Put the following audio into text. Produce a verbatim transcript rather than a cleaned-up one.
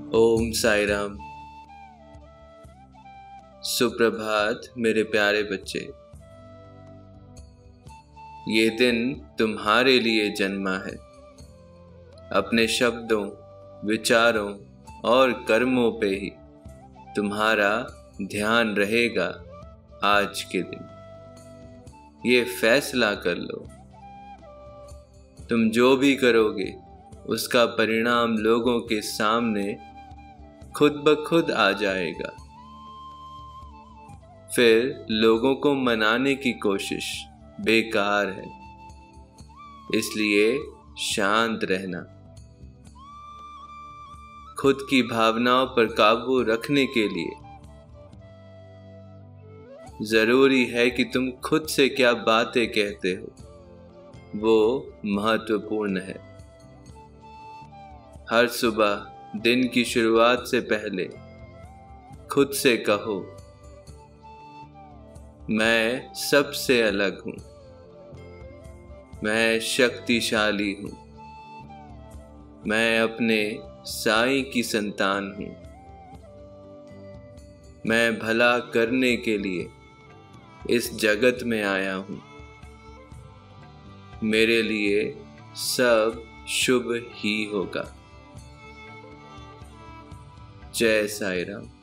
ओम साई राम। सुप्रभात मेरे प्यारे बच्चे। ये दिन तुम्हारे लिए जन्मा है। अपने शब्दों, विचारों और कर्मों पे ही तुम्हारा ध्यान रहेगा। आज के दिन ये फैसला कर लो, तुम जो भी करोगे उसका परिणाम लोगों के सामने खुद ब खुद आ जाएगा। फिर लोगों को मनाने की कोशिश बेकार है, इसलिए शांत रहना। खुद की भावनाओं पर काबू रखने के लिए जरूरी है कि तुम खुद से क्या बातें कहते हो, वो महत्वपूर्ण है। हर सुबह दिन की शुरुआत से पहले खुद से कहो, मैं सबसे अलग हूं, मैं शक्तिशाली हूं, मैं अपने साईं की संतान हूं, मैं भला करने के लिए इस जगत में आया हूं, मेरे लिए सब शुभ ही होगा। जय साई राम।